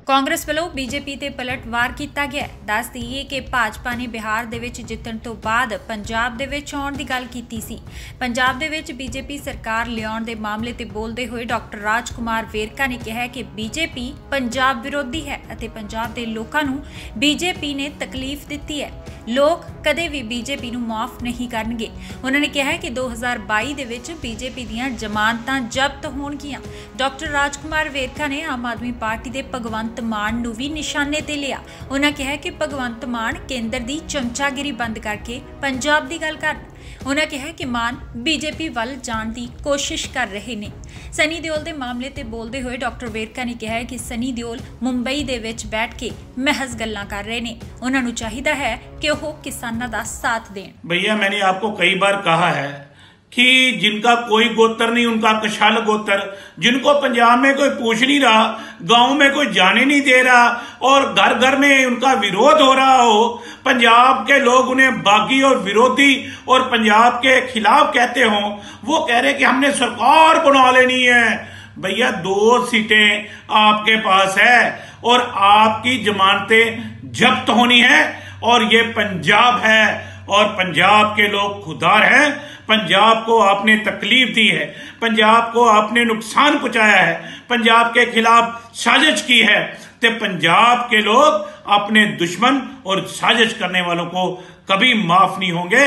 ਕਾਂਗਰਸ ਵੱਲੋਂ ਬੀਜੇਪੀ ਤੇ ਪਲਟਵਾਰ ਕੀਤਾ ਗਿਆ। ਦੱਸ ਦਈਏ ਕਿ ਭਾਜਪਾ ਨੇ ਬਿਹਾਰ ਦੇ ਵਿੱਚ ਜਿੱਤਣ ਤੋਂ ਬਾਅਦ ਪੰਜਾਬ ਦੇ ਵਿੱਚ ਆਉਣ ਦੀ ਗੱਲ ਕੀਤੀ ਸੀ। ਪੰਜਾਬ ਦੇ ਵਿੱਚ ਬੀਜੇਪੀ ਸਰਕਾਰ ਲਿਆਉਣ ਦੇ ਮਾਮਲੇ ਤੇ ਬੋਲਦੇ ਹੋਏ ਡਾਕਟਰ ਰਾਜਕੁਮਾਰ ਵੇਰਕਾ ਨੇ ਕਿਹਾ ਕਿ ਬੀਜੇਪੀ ਪੰਜਾਬ ਵਿਰੋਧੀ ਹੈ ਅਤੇ ਪੰਜਾਬ ਦੇ ਲੋਕਾਂ ਨੂੰ ਬੀਜੇਪੀ ਨੇ ਤਕਲੀਫ ਦਿੱਤੀ ਹੈ। ਲੋਕ ਕਦੇ ਵੀ ਬੀਜੇਪੀ ਨੂੰ ਮਾਫ ਨਹੀਂ ਕਰਨਗੇ। ਉਹਨਾਂ ਨੇ ਕਿਹਾ ਕਿ 2022 ਦੇ ਵਿੱਚ ਬੀਜੇਪੀ ਦੀਆਂ ਜ਼ਮਾਨਤਾਂ ਜ਼ਬਤ ਹੋਣਗੀਆਂ। ਡਾਕਟਰ ਰਾਜਕੁਮਾਰ ਵੇਰਕਾ ਨੇ ਆਮ ਆਦਮੀ ਪਾਰਟੀ ਦੇ ਭਗਵੰਤ ਮਾਨ ਨੂੰ ਵੀ ਨਿਸ਼ਾਨੇ ਤੇ ਲਿਆ। ਉਹਨਾਂ ਕਿਹਾ ਕਿ ਭਗਵੰਤ ਮਾਨ ਕੇਂਦਰ ਦੀ ਚਮਚਾਗਿਰੀ ਬੰਦ ਕਰਕੇ ਪੰਜਾਬ ਦੀ ਗੱਲ ਕਰਨ। ਉਹਨਾਂ ਕਿਹਾ ਕਿ ਮਾਨ ਬੀਜੇਪੀ ਵੱਲ ਜਾਣ ਦੀ ਕੋਸ਼ਿਸ਼ ਕਰ ਰਹੇ ਨੇ। ਸਨੀ ਦਿਓਲ ਦੇ ਮਾਮਲੇ ਤੇ ਬੋਲਦੇ ਹੋਏ ਡਾਕਟਰ ਵੇਰਕਾ ਨੇ ਕਿਹਾ ਕਿ ਸਨੀ ਦਿਓਲ ਮੁੰਬਈ ਦੇ ਵਿੱਚ ਬੈਠ ਕੇ महज गल्लां कर रहे ने। उन्हां नूं चाहिदा है कि वह किसानां दा साथ दें। भैया मैंने आपको कई बार कहा है कि जिनका कोई गोत्र नहीं उनका कशाल गोत्र, जिनको पंजाब में कोई पूछ नहीं रहा, गांव में कोई जाने नहीं दे रहा और घर घर में उनका विरोध हो रहा हो, पंजाब के लोग उन्हें बागी और विरोधी और पंजाब के खिलाफ कहते हों, वो कह रहे कि हमने सरकार बना लेनी है। भैया 2 सीटें आपके पास है और आपकी जमानतें जब्त होनी है और ये पंजाब है और पंजाब के लोग खुदार हैं। पंजाब को आपने तकलीफ दी है, पंजाब को आपने नुकसान पहुंचाया है, पंजाब के खिलाफ साजिश की है, तो पंजाब के लोग अपने दुश्मन और साजिश करने वालों को कभी माफ नहीं होंगे।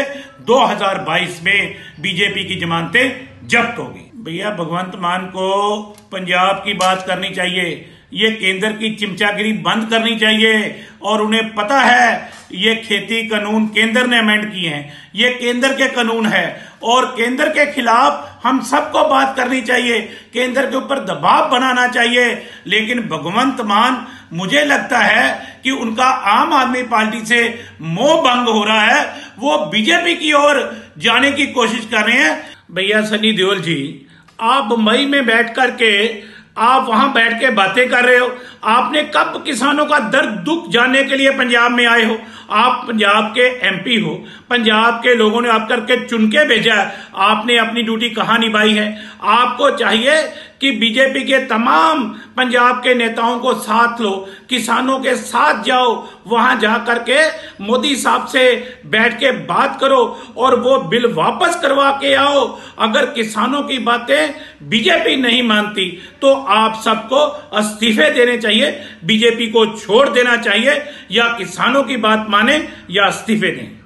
2022 में बीजेपी की जमानतें जब्त होगी। भैया भगवंत मान को पंजाब की बात करनी चाहिए, ये केंद्र की चिमचागिरी बंद करनी चाहिए और उन्हें पता है ये खेती कानून केंद्र ने अमेंड किए हैं, ये केंद्र के कानून है और केंद्र के खिलाफ हम सबको बात करनी चाहिए, केंद्र के ऊपर दबाव बनाना चाहिए। लेकिन भगवंत मान मुझे लगता है कि उनका आम आदमी पार्टी से मोह भंग हो रहा है, वो बीजेपी की ओर जाने की कोशिश कर रहे हैं। भैया सनी देओल जी, आप मुंबई में बैठ करके आप वहां बैठ के बातें कर रहे हो। आपने कब किसानों का दर्द दुख जानने के लिए पंजाब में आए हो? आप पंजाब के एमपी हो, पंजाब के लोगों ने आप करके चुन के भेजा है, आपने अपनी ड्यूटी कहाँ निभाई है? आपको चाहिए कि बीजेपी के तमाम पंजाब के नेताओं को साथ लो, किसानों के साथ जाओ, वहां जा करके मोदी साहब से बैठ के बात करो और वो बिल वापस करवा के आओ। अगर किसानों की बातें बीजेपी नहीं मानती तो आप सबको इस्तीफे देने चाहिए, बीजेपी को छोड़ देना चाहिए, या किसानों की बात माने या इस्तीफे दें।